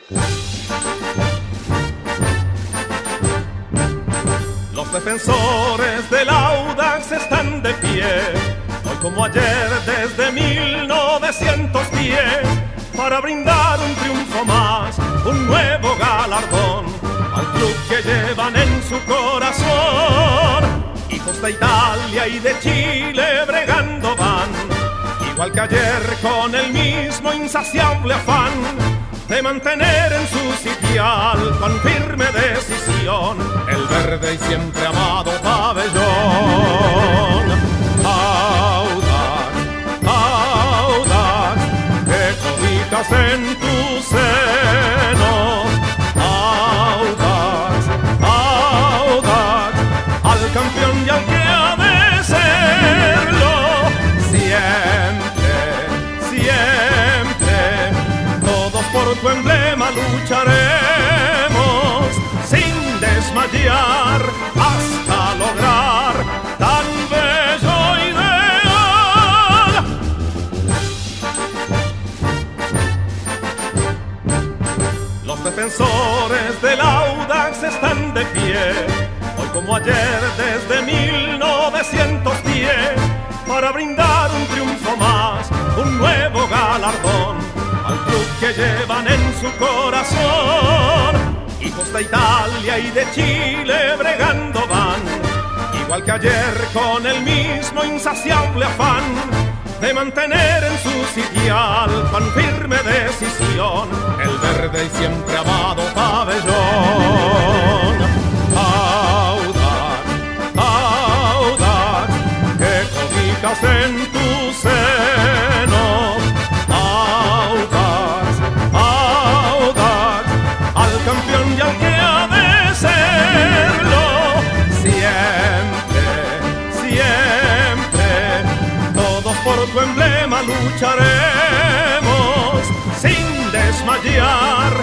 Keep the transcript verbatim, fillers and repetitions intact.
Los defensores del Audax están de pie, hoy como ayer desde mil novecientos diez, para brindar un triunfo más, un nuevo galardón al club que llevan en su corazón. Hijos de Italia y de Chile bregando van, igual que ayer con el mismo insaciable afán de mantener en su sitial con firme decisión el verde y siempre amado pabellón. Audax, Audax, que cobijas en tu seno. Audax, Audax, al campeón y al que ha de serlo. Siempre, siempre, todos por tu emblema lucharemos sin desmayar hasta lograr tan bello ideal. Los defensores del Audax están de pie, hoy como ayer desde mil novecientos diez, para brindar un triunfo más, un nuevo galardón al club que llevan en su corazón. Hijos de Italia y de Chile bregando van, igual que ayer con el mismo insaciable afán de mantener en su sitial con firme decisión el verde y siempre amado pabellón. Audax, Audax, que cobijas en tu seno. Audax, Audax, al campeón y al que ha de serlo. Siempre, siempre, todos por tu emblema lucharemos sin desmayar